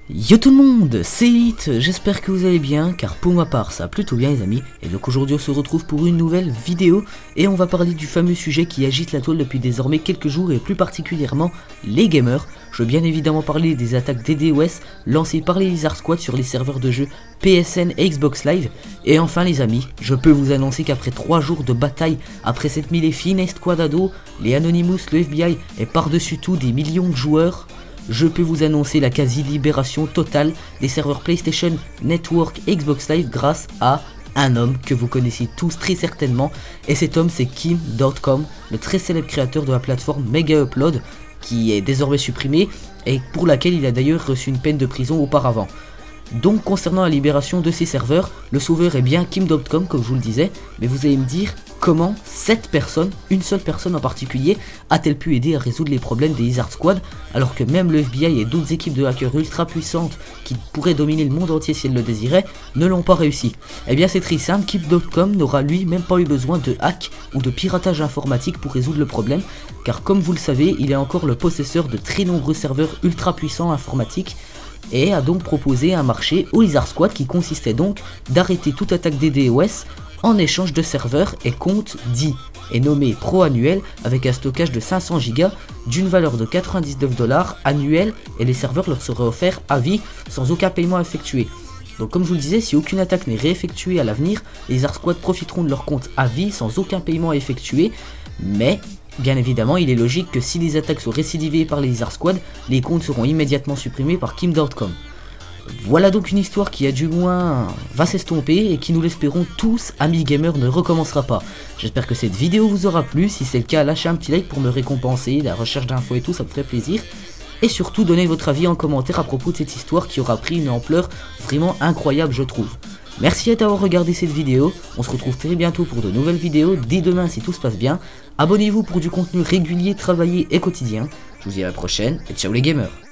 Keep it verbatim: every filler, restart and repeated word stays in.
Yo tout le monde, c'est Hit, j'espère que vous allez bien, car pour ma part ça va plutôt bien les amis, et donc aujourd'hui on se retrouve pour une nouvelle vidéo, et on va parler du fameux sujet qui agite la toile depuis désormais quelques jours, et plus particulièrement les gamers. Je veux bien évidemment parler des attaques D DoS lancées par les Lizard Squad sur les serveurs de jeux P S N et Xbox Live, et enfin les amis, je peux vous annoncer qu'après trois jours de bataille, après s'être mis les Finest Squadado, les Anonymous, le F B I, et par-dessus tout des millions de joueurs, je peux vous annoncer la quasi-libération totale des serveurs PlayStation Network et Xbox Live grâce à un homme que vous connaissez tous très certainement, et cet homme c'est Kim point com, le très célèbre créateur de la plateforme Mega Upload, qui est désormais supprimée et pour laquelle il a d'ailleurs reçu une peine de prison auparavant. Donc concernant la libération de ces serveurs, le sauveur est bien Kim point com comme je vous le disais, mais vous allez me dire comment cette personne, une seule personne en particulier, a-t-elle pu aider à résoudre les problèmes des Lizard Squad alors que même le F B I et d'autres équipes de hackers ultra puissantes qui pourraient dominer le monde entier si elles le désiraient ne l'ont pas réussi. Eh bien c'est très simple, Kim point com n'aura lui même pas eu besoin de hack ou de piratage informatique pour résoudre le problème, car comme vous le savez, il est encore le possesseur de très nombreux serveurs ultra puissants informatiques, et a donc proposé un marché aux Lizard Squad qui consistait donc d'arrêter toute attaque D DoS en échange de serveurs et comptes dits et nommés pro annuel avec un stockage de cinq cents gigas d'une valeur de quatre-vingt-dix-neuf dollars annuel, et les serveurs leur seraient offerts à vie sans aucun paiement effectué. Donc comme je vous le disais, si aucune attaque n'est réeffectuée à l'avenir, les Lizard Squad profiteront de leur compte à vie sans aucun paiement effectué, mais bien évidemment, il est logique que si les attaques sont récidivées par les Lizard Squad, les comptes seront immédiatement supprimés par Kim point com. Voilà donc une histoire qui a du moins va s'estomper et qui, nous l'espérons tous, amis gamers, ne recommencera pas. J'espère que cette vidéo vous aura plu. Si c'est le cas, lâchez un petit like pour me récompenser, la recherche d'infos et tout, ça me ferait plaisir. Et surtout, donnez votre avis en commentaire à propos de cette histoire qui aura pris une ampleur vraiment incroyable, je trouve. Merci d'avoir regardé cette vidéo, on se retrouve très bientôt pour de nouvelles vidéos, dès demain si tout se passe bien. Abonnez-vous pour du contenu régulier, travaillé et quotidien. Je vous dis à la prochaine et ciao les gamers.